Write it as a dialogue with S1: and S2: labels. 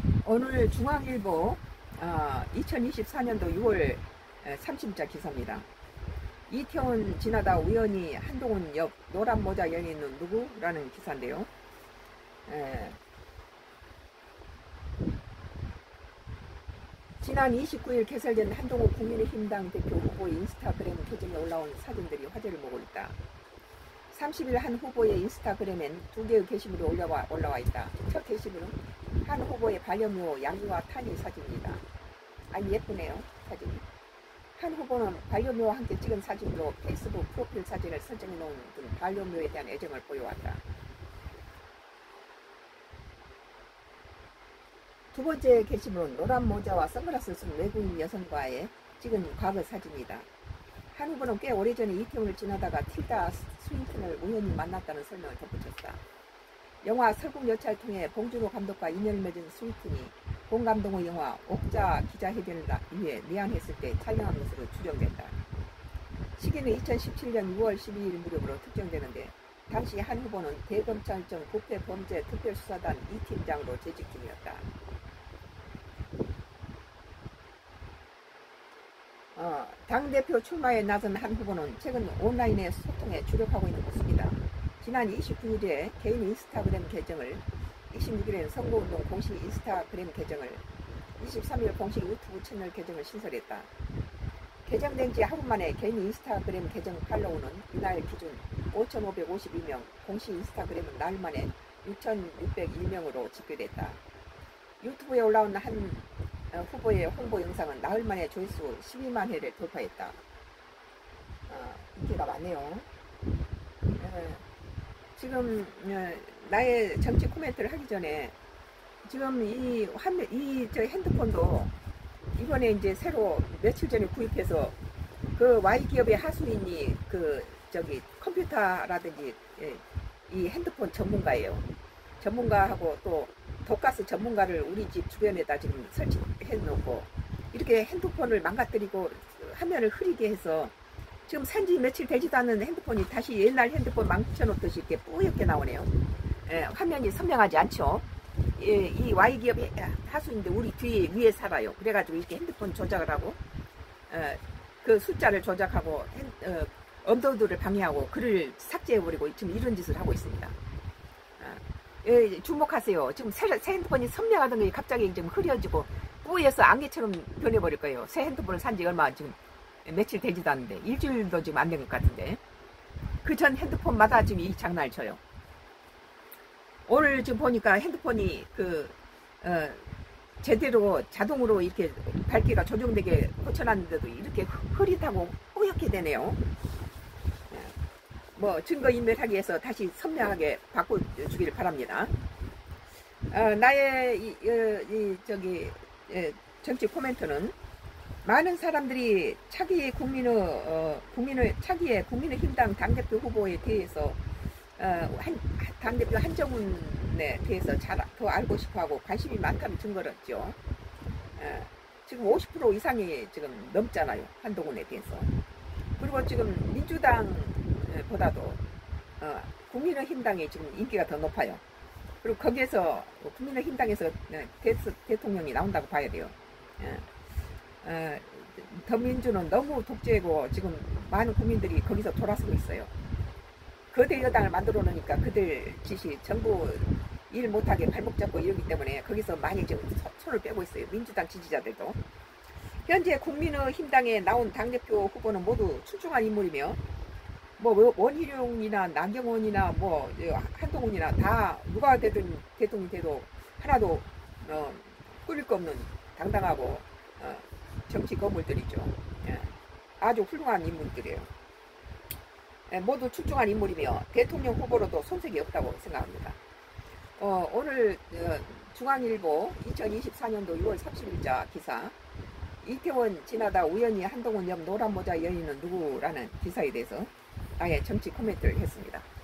S1: 오늘 중앙일보 2024년도 6월 30일자 기사입니다. 이태원 지나다 우연히 한동훈 옆 노란 모자 연예인은 누구? 라는 기사인데요. 지난 29일 개설된 한동훈 국민의힘당 대표 후보의 인스타그램 계정에 올라온 사진들이 화제를 모으고 있다. 30일 한 후보의 인스타그램엔 두 개의 게시물이 올라와 있다. 첫 게시물은 한 후보의 반려묘 양이와 탄이 사진입니다. 아니 예쁘네요, 사진이. 한 후보는 반려묘와 함께 찍은 사진으로 페이스북 프로필 사진을 설정해 놓은 등 반려묘에 대한 애정을 보여왔다. 두 번째 게시물은 노란 모자와 선글라스를 쓴 외국인 여성과의 찍은 과거 사진이다. 한 후보는 꽤 오래전에 이태원을 지나다가 틸다 스윈튼을 우연히 만났다는 설명을 덧붙였다. 영화 설국열차를 통해 봉준호 감독과 인연을 맺은 스윈튼이 본 감독의 영화 옥자 기자회견을 위해 내한했을 때 촬영한 것으로 추정된다. 시기는 2017년 6월 12일 무렵으로 특정되는데 당시 한 후보는 대검찰청 부패범죄특별수사단 2팀장으로 재직 중이었다. 당대표 출마에 나선 한 후보는 최근 온라인의 소통에 주력하고 있는 모습이다. 지난 29일에 개인 인스타그램 계정을, 26일에는 선거운동 공식 인스타그램 계정을, 23일 공식 유튜브 채널 계정을 신설했다. 개정된 지 하루 만에 개인 인스타그램 계정 팔로우는 이날 기준 5,552명, 공식 인스타그램은 나흘 만에 6,601명으로 집계됐다. 유튜브에 올라온 한 후보의 홍보 영상은 나흘 만에 조회수 12만 회를 돌파했다. 인기가 많네요. 지금 나의 정치 코멘트를 하기 전에 지금 저 핸드폰도 이번에 이제 새로 며칠 전에 구입해서 그 Y기업의 하수인이 컴퓨터라든지 이 핸드폰 전문가예요. 전문가하고 또 독가스 전문가를 우리 집 주변에다 지금 설치해 놓고 이렇게 핸드폰을 망가뜨리고 화면을 흐리게 해서 지금 산지 며칠 되지도 않은 핸드폰이 다시 옛날 핸드폰 망쳐놓듯이 이렇게 뿌옇게 나오네요. 화면이 선명하지 않죠. 이 Y기업의 하수인데 우리 위에 살아요. 그래가지고 이렇게 핸드폰 조작을 하고 그 숫자를 조작하고 업로드를 방해하고 글을 삭제해버리고 지금 이런 짓을 하고 있습니다. 주목하세요. 지금 새 핸드폰이 선명하던 게 갑자기 좀 흐려지고 뿌여서 안개처럼 변해버릴 거예요. 새 핸드폰을 산 지 얼마 지금 며칠 되지도 않는데 일주일도 지금 안 된 것 같은데 그 전 핸드폰마다 지금 이 장난을 쳐요. 오늘 지금 보니까 핸드폰이 제대로 자동으로 이렇게 밝기가 조정되게 고쳐놨는데도 이렇게 흐릿하고 뿌옇게 되네요. 뭐 증거인멸하기 위해서 다시 선명하게 바꿔주기를 바랍니다. 나의 정치 코멘트는 많은 사람들이 차기의 국민의힘당 당대표 후보에 대해서 당대표 한정훈에 대해서 더 알고 싶어하고 관심이 많다는 증거였죠. 지금 50% 이상이 지금 넘잖아요. 한동훈에 대해서. 그리고 지금 민주당보다도 국민의힘당이 지금 인기가 더 높아요. 그리고 거기에서 국민의힘당에서 대통령이 나온다고 봐야 돼요. 더민주는 너무 독재고 지금 많은 국민들이 거기서 돌아서고 있어요. 거대 여당을 만들어 놓으니까 그들 짓이 전부 일 못하게 발목 잡고 이러기 때문에 거기서 많이 지금 손을 빼고 있어요. 민주당 지지자들도. 현재 국민의힘당에 나온 당대표 후보는 모두 출중한 인물이며 뭐 원희룡이나 나경원이나 뭐 한동훈이나 다 누가 되든 대통령이 돼도 하나도 꿀릴 거 없는 당당하고 정치 거물들이죠. 아주 훌륭한 인물들이에요. 모두 출중한 인물이며 대통령 후보로도 손색이 없다고 생각합니다. 오늘 중앙일보 2024년도 6월 30일자 기사 이태원 지나다 우연히 한동훈 옆 노란 모자 여인은 누구라는 기사에 대해서 나의 정치 코멘트를 했습니다.